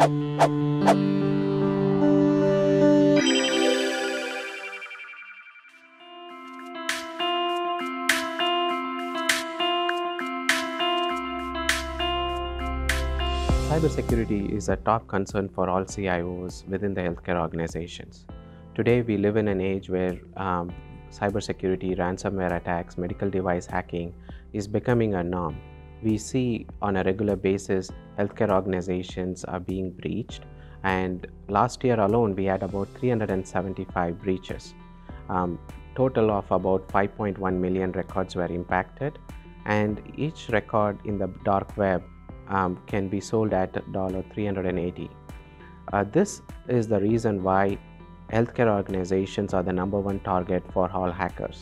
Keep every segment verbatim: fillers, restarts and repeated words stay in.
Cybersecurity is a top concern for all C I Os within the healthcare organizations. Today, we live in an age where um, cybersecurity, ransomware attacks, medical device hacking is becoming a norm. We see on a regular basis healthcare organizations are being breached, and last year alone we had about three hundred seventy-five breaches. Um, total of about five point one million records were impacted, and each record in the dark web Um, can be sold at three hundred eighty dollars. Uh, this is the reason why healthcare organizations are the number one target for all hackers.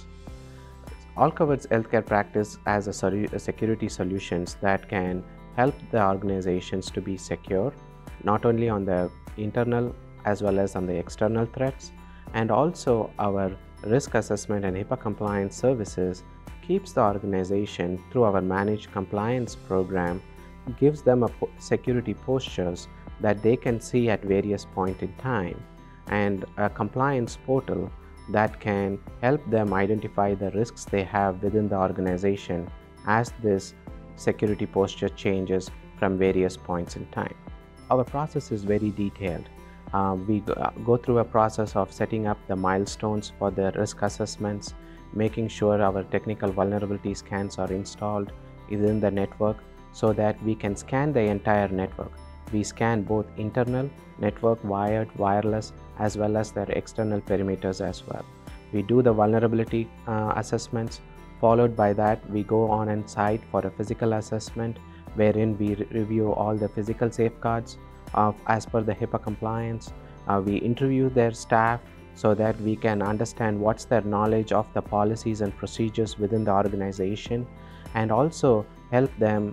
Allcovert's healthcare practice has a, a security solutions that can help the organizations to be secure, not only on the internal as well as on the external threats, and also our risk assessment and HIPAA compliance services keeps the organization through our managed compliance program, gives them a security postures that they can see at various points in time, and a compliance portal that can help them identify the risks they have within the organization as this security posture changes from various points in time. Our process is very detailed. Uh, we go through a process of setting up the milestones for the risk assessments, making sure our technical vulnerability scans are installed within the network, so that we can scan the entire network. We scan both internal network, wired, wireless, as well as their external perimeters as well. We do the vulnerability uh, assessments. Followed by that, we go on and site for a physical assessment, wherein we re review all the physical safeguards of as per the HIPAA compliance. Uh, we interview their staff so that we can understand what's their knowledge of the policies and procedures within the organization, and also help them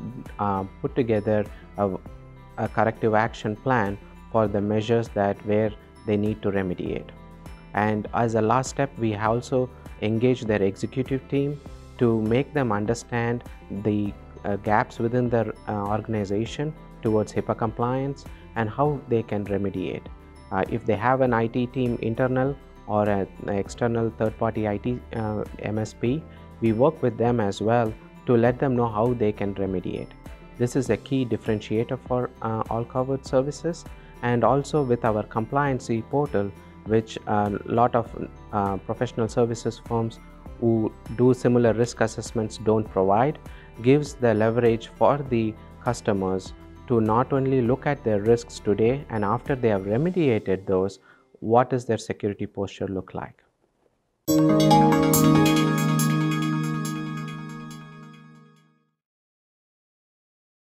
uh, put together a, a corrective action plan for the measures that where they need to remediate. And as a last step, we also engage their executive team to make them understand the uh, gaps within their uh, organization towards HIPAA compliance and how they can remediate. Uh, if they have an I T team internal or an external third-party I T uh, M S P, we work with them as well to let them know how they can remediate. This is a key differentiator for uh, Allcovered services, and also with our compliance portal, which a uh, lot of uh, professional services firms who do similar risk assessments don't provide, gives the leverage for the customers to not only look at their risks today, and after they have remediated those, what does their security posture look like.